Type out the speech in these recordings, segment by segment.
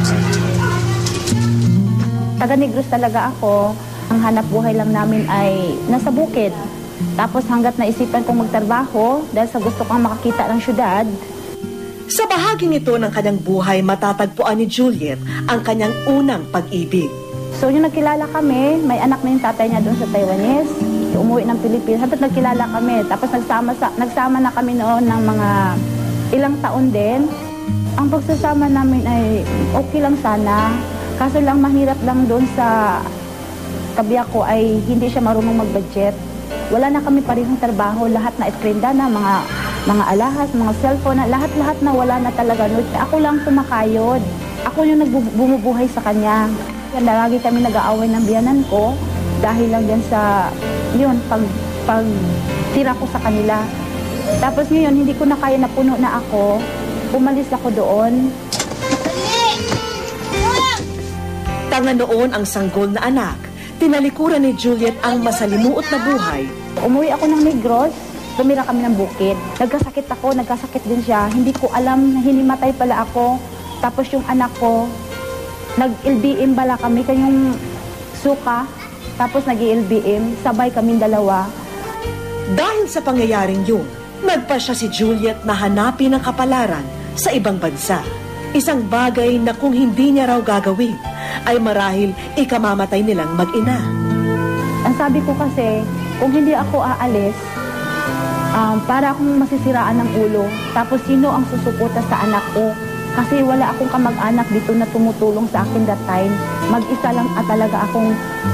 Taga Negros talaga ako. Ang hanap buhay lang namin ay nasa bukid. Tapos hanggat naisipan kong magtrabaho dahil sa gusto kong makakita ng syudad. Sa bahaging ito ng kanyang buhay, matatagpuan ni Juliet ang kanyang unang pag-ibig. So yung nagkilala kami, may anak na yung tatay niya doon sa Taiwanese. Umuwi ng Pilipinas. Hanggat nagkilala kami. Tapos nagsama na kami noon ng mga ilang taon din. Ang pagsasama namin ay okay lang sana. Kaso lang mahirap lang doon sa kabiyak ko ay hindi siya marunong mag-budget. Wala na kami parehong trabaho, lahat na eskrenda na, mga alahas, mga cellphone na, lahat na wala na talaga. Ako lang kumakayod. Ako yung bumubuhay sa kanya. Lagi kami nag-aaway ng biyanan ko dahil lang yan sa, yun, pag tira ko sa kanila. Tapos ngayon, hindi ko na kaya na puno na ako. Umalis ako doon. Tanga noon ang sanggol na anak. Tinalikuran ni Juliet ang masalimuot na buhay. Umuwi ako ng Negros, tumira kami ng bukid. Nagkasakit din siya. Hindi ko alam na hinimatay pala ako. Tapos yung anak ko, nag-LBM bala kami, kanyang suka. Tapos nag-LBM, sabay kaming dalawa. Dahil sa pangyayaring yun, nagpa siya si Juliet na hanapin ang kapalaran sa ibang bansa. Isang bagay na kung hindi niya raw gagawin, ay marahil ikamamatay nilang mag-ina. Ang sabi ko kasi, kung hindi ako aalis, para akong masisiraan ng ulo. Tapos sino ang susuporta sa anak ko? Kasi wala akong kamag-anak dito na tumutulong sa akin that time. Mag-isa lang talaga akong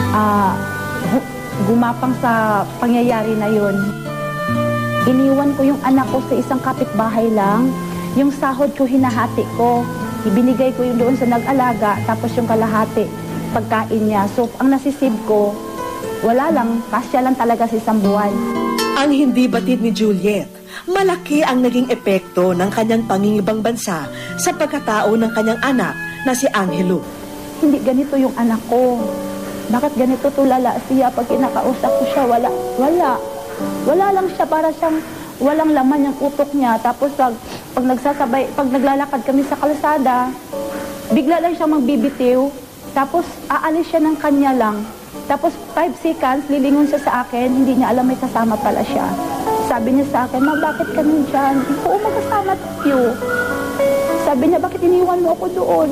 gumapang sa pangyayari na yun. Iniwan ko yung anak ko sa isang kapitbahay lang. Yung sahod ko, hinahati ko. Ibinigay ko yung doon sa nag-alaga, tapos yung kalahati, pagkain niya. So, ang nasisib ko, wala lang, pasya lang talaga sa isang buwan. Ang hindi batid ni Juliet, malaki ang naging epekto ng kanyang pangingibang bansa sa pagkatao ng kanyang anak na si Angelo. Hindi ganito yung anak ko. Bakit ganito tulala siya? Pag kinakausap ko siya, wala. Wala lang siya, para siyang walang laman yung utok niya. Tapos pag naglalakad kami sa kalsada, bigla lang siya magbibitiw. Tapos aalis siya ng kanya lang. Tapos 5 seconds, lilingon siya sa akin, hindi niya alam may kasama pala siya. Sabi niya sa akin, "Ma, bakit ka nandyan?" "Oo, magkasama tayo." Sabi niya, "Bakit iniwan mo ako doon?"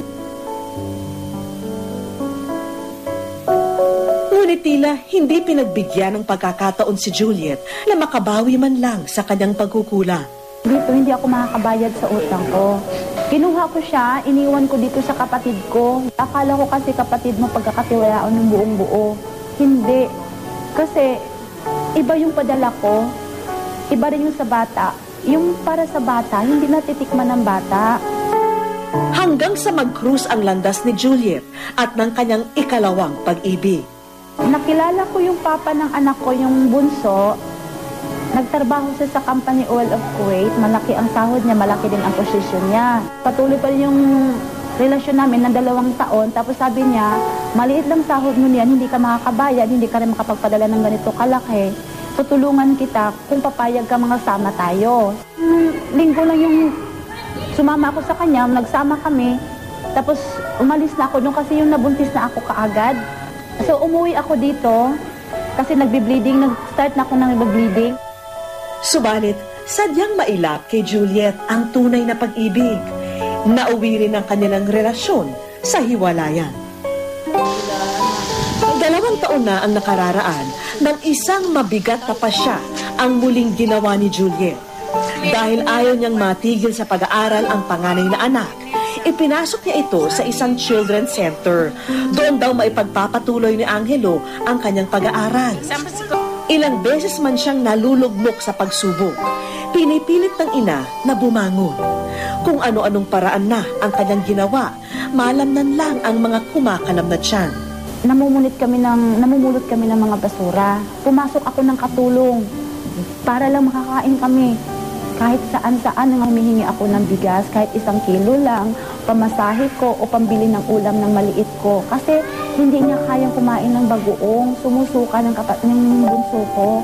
Ngunit tila hindi pinagbigyan ng pagkakataon si Juliet na makabawi man lang sa kanyang pagkukulang. Dito, hindi ako makakabayad sa utang ko. Kinuha ko siya, iniwan ko dito sa kapatid ko. Akala ko kasi kapatid mo pagkakatiwalaan ng buong buo. Hindi. Kasi iba yung padala ko, iba rin yung sa bata. Yung para sa bata, hindi natitikman ng bata. Hanggang sa mag-cruise ang landas ni Juliet at ng kanyang ikalawang pag-ibig. Nakilala ko yung papa ng anak ko, yung bunso. Nagtrabaho siya sa Company Oil of Kuwait. Malaki ang sahod niya, malaki din ang posisyon niya. Patuloy pa rin yung relasyon namin ng 2 taon. Tapos sabi niya, maliit lang sahod mo niyan, hindi ka makakabayad, hindi ka rin makapagpadala ng ganito kalaki. Tutulungan kita kung papayag ka, mga sama tayo. Linggo lang yung sumama ako sa kanya, nagsama kami. Tapos umalis na ako doon kasi yung nabuntis na ako kaagad. So umuwi ako dito kasi nagbi-bleeding, nag-start na ako ng nag-bleeding. Subalit, sadyang mailap kay Juliet ang tunay na pag-ibig. Nauwi rin ang kanilang relasyon sa hiwalayan. 2 taon na ang nakararaan ng isang mabigat na pasya ang muling ginawa ni Juliet. Dahil ayaw niyang matigil sa pag-aaral ang panganay na anak, ipinasok niya ito sa isang children's center. Doon daw maipagpapatuloy ni Angelo ang kanyang pag-aaral. Ilang beses man siyang nalulugmok sa pagsubok. Pinipilit ng ina na bumangon. Kung ano-anong paraan na ang kanyang ginawa, malamnan lang ang mga kumakalab na tiyan. Namumulot kami ng mga basura. Pumasok ako ng katulong para lang makakain kami. Kahit saan-saan nang humihingi ako ng bigas, kahit 1 kilo lang, pamasahe ko o pambili ng ulam ng maliit ko. Kasi hindi niya kayang kumain ng bagoong, sumusuka ng bunso ko.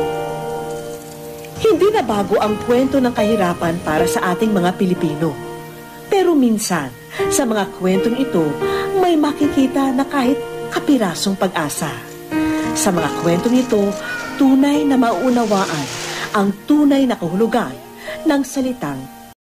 Hindi na bago ang kwento ng kahirapan para sa ating mga Pilipino. Pero minsan, Sa mga kwentong ito, may makikita na kahit kapirasong pag-asa. Sa mga kwentong ito, tunay na mauunawaan ang tunay na kahulugan ng salitang